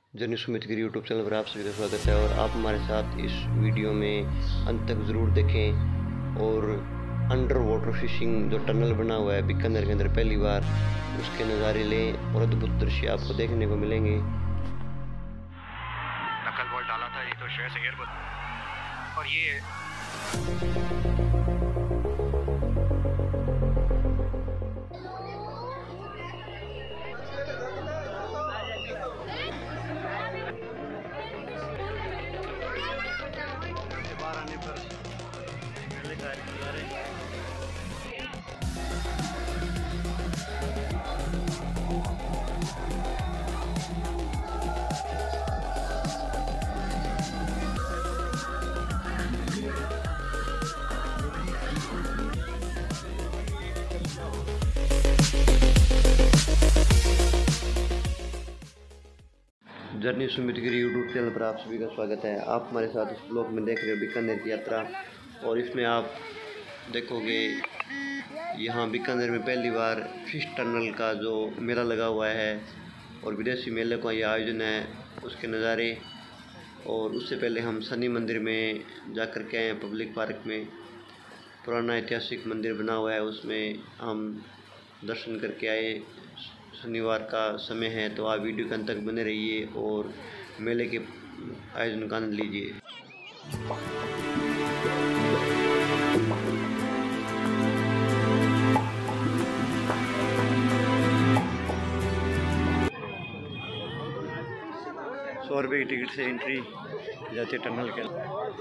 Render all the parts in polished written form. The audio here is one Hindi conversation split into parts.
जर्नी सुमित के यूट्यूब चैनल पर आप सभी का स्वागत है और आप हमारे साथ इस वीडियो में अंत तक ज़रूर देखें। और अंडर वाटर फिशिंग जो टनल बना हुआ है बीकानेर के अंदर पहली बार, उसके नज़ारे लें और अद्भुत दृश्य आपको देखने को मिलेंगे। नकल बॉल डाला था ये तो श्रेयस अय्यर को, और ये journey Sumit Giri YouTube channel पर आप सभी का स्वागत है। आप हमारे साथ इस ब्लॉग में देख रहे हो बीकानेर की यात्रा, और इसमें आप देखोगे यहाँ बीकानेर में पहली बार फिश टनल का जो मेला लगा हुआ है और विदेशी मेले का ये आयोजन है, उसके नज़ारे। और उससे पहले हम शनि मंदिर में जा कर के आए हैं, पब्लिक पार्क में पुराना ऐतिहासिक मंदिर बना हुआ है, उसमें हम दर्शन करके आए। शनिवार का समय है तो आप वीडियो के अंत तक बने रहिए और मेले के आयोजन का आनंद लीजिए। ₹100 की टिकट से एंट्री जाती है टनल के।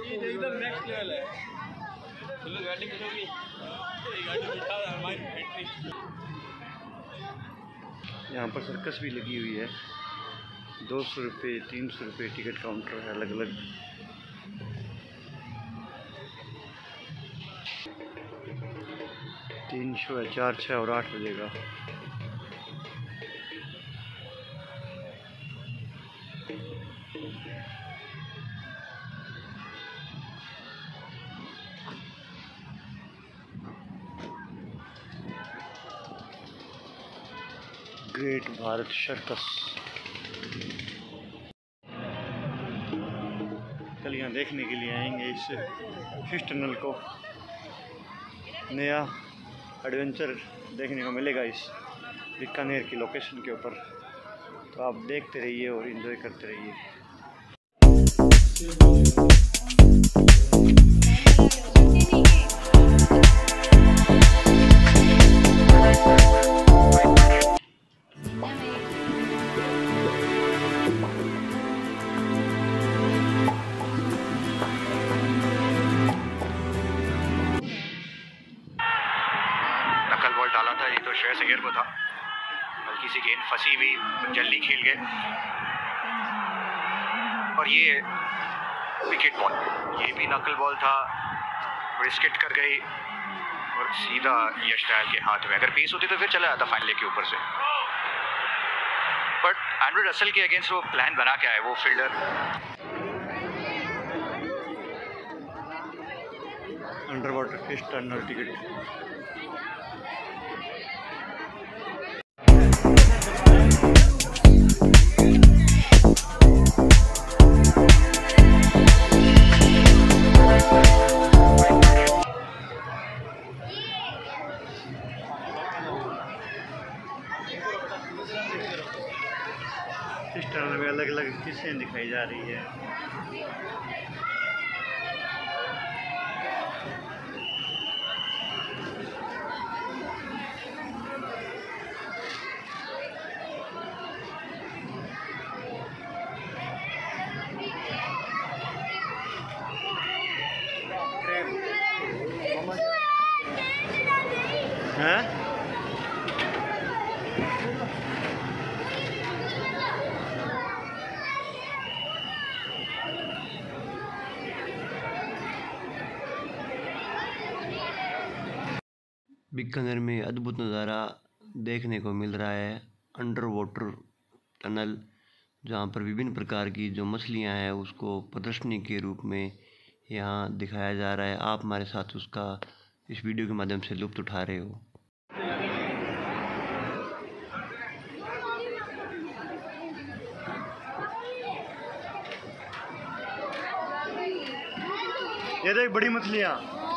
यहाँ पर सर्कस भी लगी हुई है। 200 रुपये, 300 रुपये टिकट काउंटर है अलग अलग। तीन शो है, 4, 6 और 8 बजे का। Great Bharat circus. कल यहाँ देखने के लिए आएंगे इस फिश टनल को। नया एडवेंचर देखने को मिलेगा इस बीकानेर की लोकेशन के ऊपर, तो आप देखते रहिए और एंजॉय करते रहिए। नकल बॉल डाला था ये तो श्रेयस अय्यर को था, हल्की सी गेंद फंसी हुई, जल्दी खेल गए, और ये विकेट बॉल, ये भी नकल बॉल था, विकेट कर गई और सीधा यश दयाल के हाथ में। अगर पेस होती तो फिर चला जाता फाइनल के ऊपर से, बट एंड्रू रसेल के अगेंस्ट वो प्लान बना के आए वो fielder. Under water fish tunnel ticket. इस टनल में अलग अलग किस्सें दिखाई जा रही है। हैं? बीकानेर में अद्भुत नज़ारा देखने को मिल रहा है। अंडर वाटर टनल, जहाँ पर विभिन्न प्रकार की जो मछलियाँ हैं उसको प्रदर्शनी के रूप में यहाँ दिखाया जा रहा है। आप हमारे साथ उसका इस वीडियो के माध्यम से लुत्फ़ उठा रहे हो। ये देख बड़ी मछलियाँ।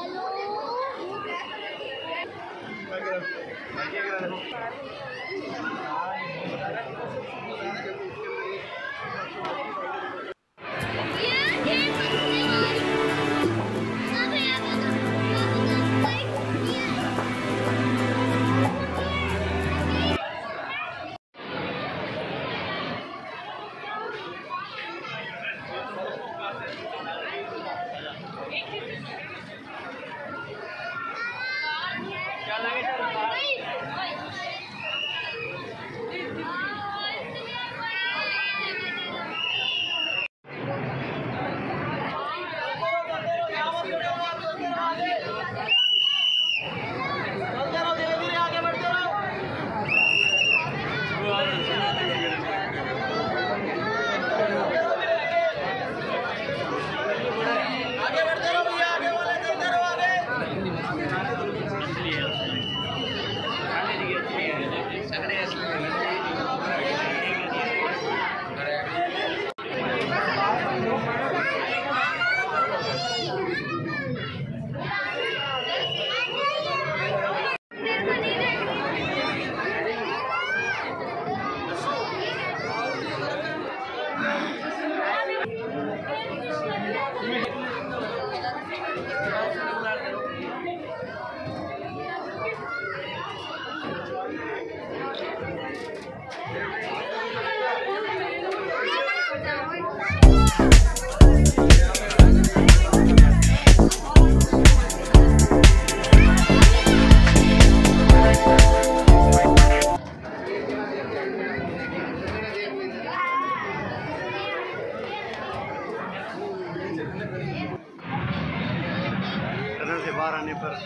टनल से बाहर आने पर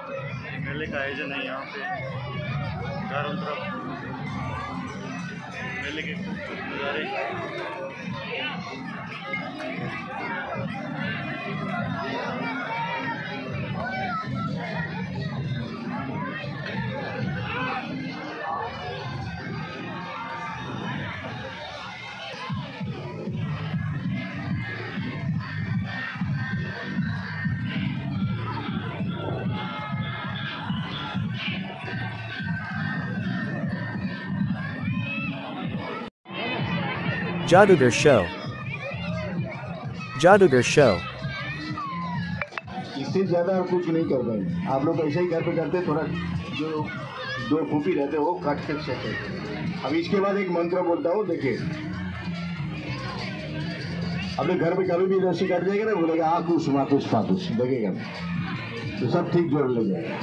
मेले का आयोजन है यहाँ पे चारों तरफ मेले के नज़ारे। Jadugar Show. Jadugar Show. इससे ज़्यादा कुछ नहीं कर पाएंगे आप लोग। ऐसे ही घर पे करते, थोड़ा जो दो फूफी रहते वो काट कर सकते। अब इसके बाद एक मंत्र बोलता हूँ, देखिए। अपने घर पे कभी भी रस्सी काट जाएगा ना, बोलेगा आकुश माकुश फाकुश, देखेगा तो सब ठीक जोड़ ले जाएगा।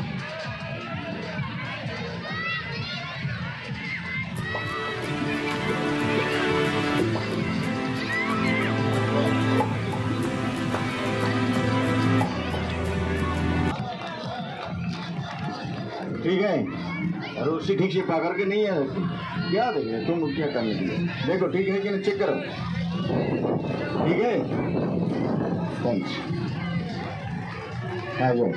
ठीक है, और उसी ठीक से पकड़ के नहीं है क्या देखे तुम क्या करने के लिए। देखो ठीक है कि नहीं, चेक करो। ठीक है, थैंक्स। आ जाओ।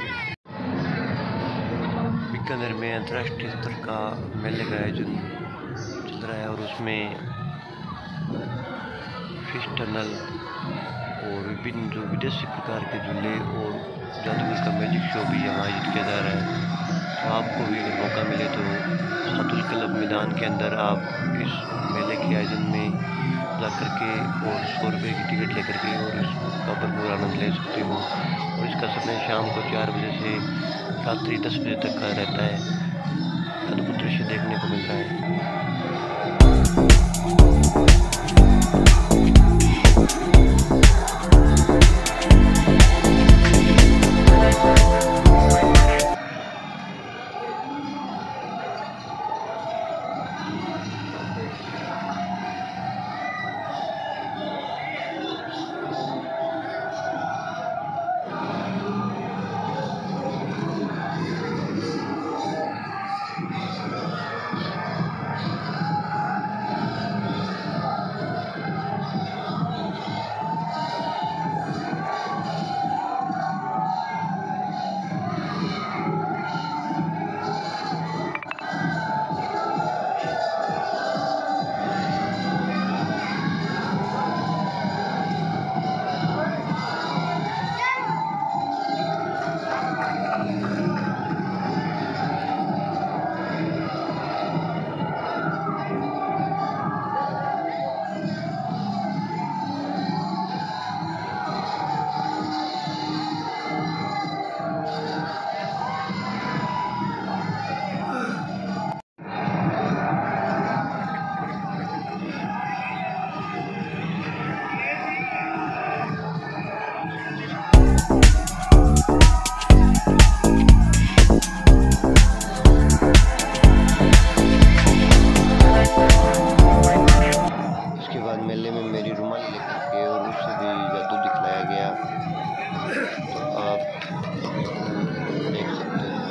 बीकानेर में अंतर्राष्ट्रीय स्तर का मेले का आयोजन चल रहा है और उसमें फिश टनल और विभिन्न जो विदेशी प्रकार के झूले और जादूगर का मैजिक शो भी यहाँ आयोजित किया जा रहा है। तो आपको भी अगर मौका मिले तो सातुल क्लब मैदान के अंदर आप इस मेले के आयोजन में जा कर के और 100 रुपये की टिकट लेकर के और इसका भरपूर आनंद ले सकते हो। और इसका समय शाम को 4 बजे से रात्रि 10 बजे तक का रहता है। अद्भुत दृश्य देखने को मिल रहा है। में मेरी रुमाली लेकर के और उससे भी जादू दिखलाया गया। तो आप देख सकते हैं।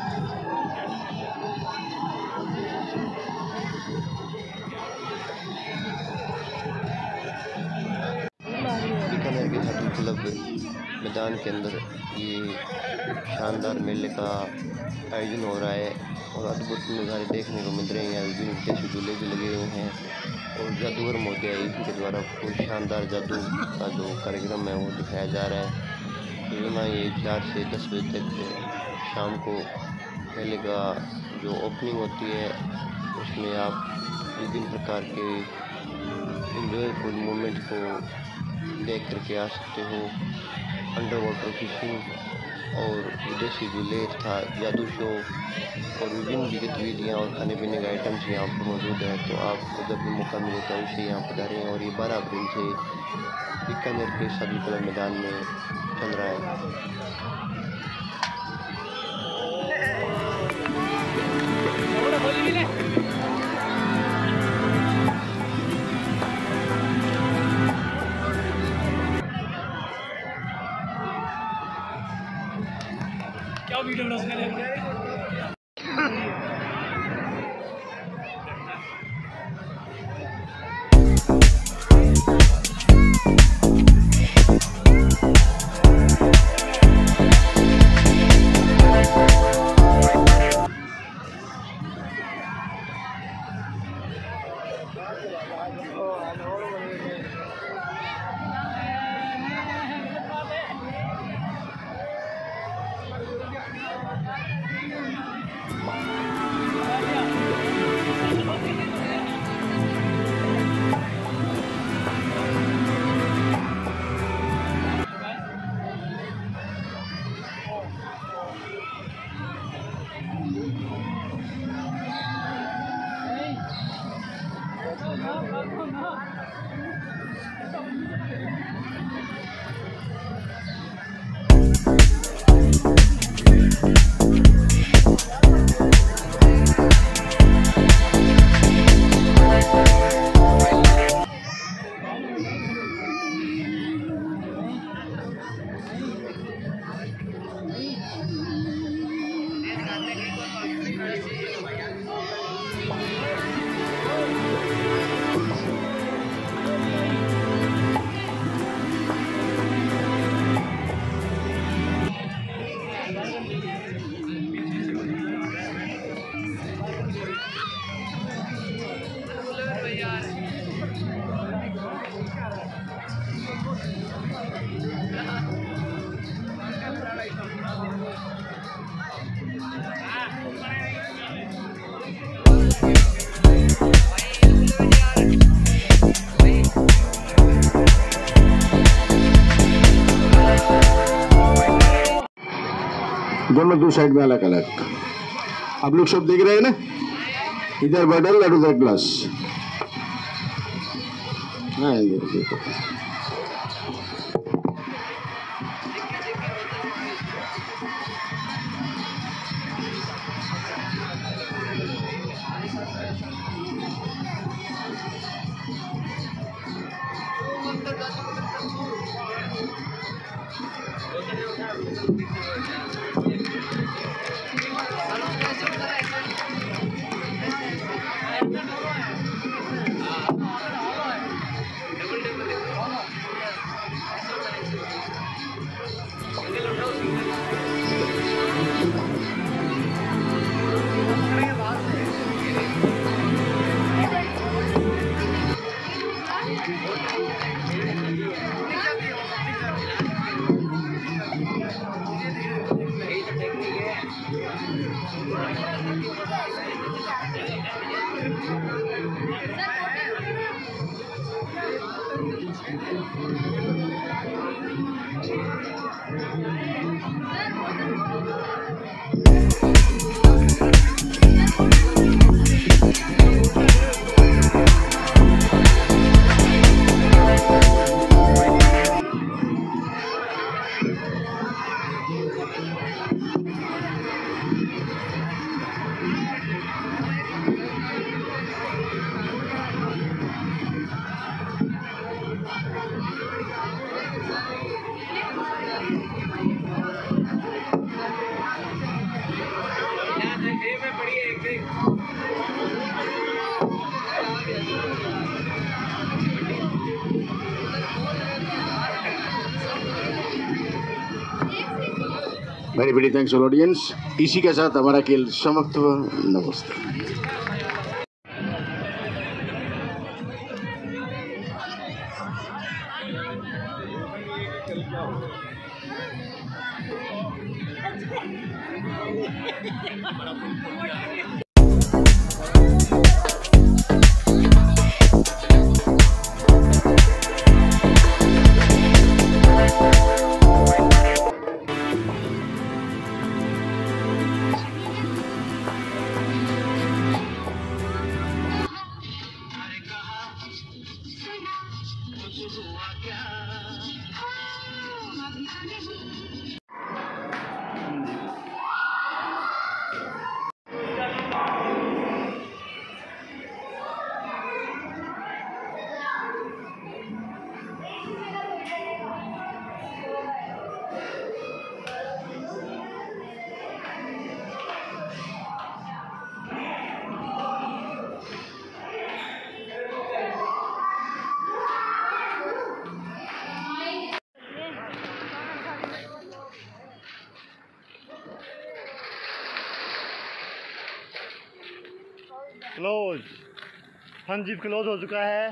बीकानेर के शटल क्लब मैदान के अंदर ये शानदार मेले का आयोजन हो रहा है और अद्भुत नज़ारे देखने को मिल रहे हैं। यहाँ विभिन्न विदेशी झूले भी लगे हुए हैं और जादूगर महोदय इनके द्वारा कोई शानदार जादू का जो कार्यक्रम है वो दिखाया जा रहा है। रोजाना ये 4 से 10 बजे तक शाम को मेले का जो ओपनिंग होती है उसमें आप विभिन्न प्रकार के इंजॉयफुल मोमेंट को देख करके आ सकते हो। अंडर वाटर फिशिंग और विदेशी झूले तथा जादू शो और विभिन्न गतिविधियाँ और खाने पीने के आइटम्स यहाँ पर मौजूद है। तो आपको जब भी मौका मिले तो अवश्य यहाँ पधारें। और ये 12 अप्रैल से बीकानेर के शटल क्लब मैदान में चल रहा है। क्या वीडियो बना उसने दोनों दो साइड में अलग अलग। आप लोग सब देख रहे हैं ना, इधर बटन और उधर ग्लास। हाँ इधर देखो। Very very thanks all audience. इसी के साथ हमारा खेल समाप्त हुआ। नमस्ते। क्लोज। हाँ जी, क्लोज हो चुका है।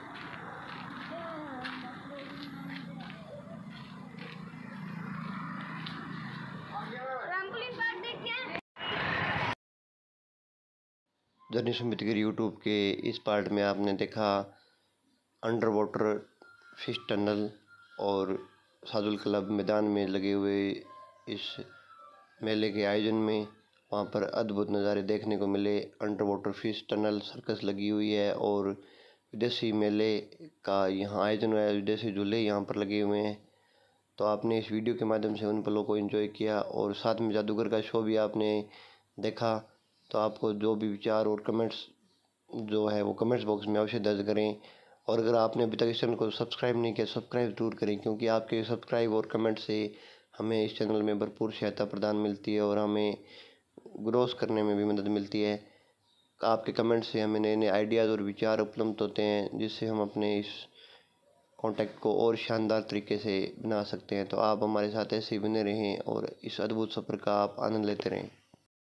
जर्नी सुमित गिर यूट्यूब के इस पार्ट में आपने देखा अंडर वाटर फिश टनल और सादुल क्लब मैदान में लगे हुए इस मेले के आयोजन में वहाँ पर अद्भुत नज़ारे देखने को मिले। Under water fish tunnel circus लगी हुई है और विदेशी मेले का यहाँ आयोजन हुआ है, विदेशी झूले यहाँ पर लगे हुए हैं। तो आपने इस वीडियो के माध्यम से उन पलों को एंजॉय किया और साथ में जादूगर का शो भी आपने देखा। तो आपको जो भी विचार और कमेंट्स जो है वो कमेंट्स बॉक्स में अवश्य दर्ज करें। और अगर आपने अभी तक इस चैनल को सब्सक्राइब नहीं किया, सब्सक्राइब जरूर करें, क्योंकि आपके सब्सक्राइब और कमेंट से हमें इस चैनल में भरपूर सहायता प्रदान मिलती है और हमें ग्रोथ करने में भी मदद मिलती है। आपके कमेंट से हमें नए नए आइडियाज़ और विचार उपलब्ध होते हैं, जिससे हम अपने इस कॉन्टैक्ट को और शानदार तरीके से बना सकते हैं। तो आप हमारे साथ ऐसे ही बने रहें और इस अद्भुत सफ़र का आप आनंद लेते रहें।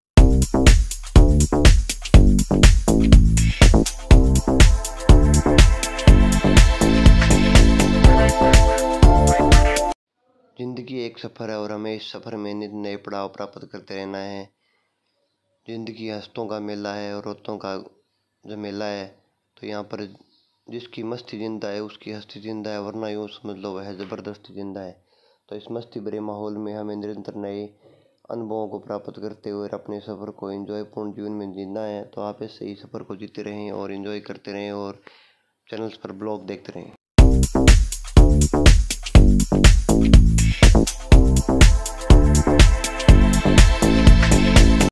ज़िंदगी एक सफ़र है और हमें इस सफ़र में नित नए पड़ाव प्राप्त करते रहना है। ज़िंदगी हंसतों का मेला है और रोतों का जो मेला है। तो यहाँ पर जिसकी मस्ती ज़िंदा है उसकी हस्ती ज़िंदा है, वरना यूँ समझ लो वह ज़बरदस्ती ज़िंदा है। तो इस मस्ती भरे माहौल में हमें निरंतर नए अनुभवों को प्राप्त करते हुए अपने सफ़र को एंजॉयपूर्ण जीवन में जीना है। तो आप ऐसे ही सफ़र को जीते रहें और एंजॉय करते रहें और चैनल्स पर ब्लॉग देखते रहें।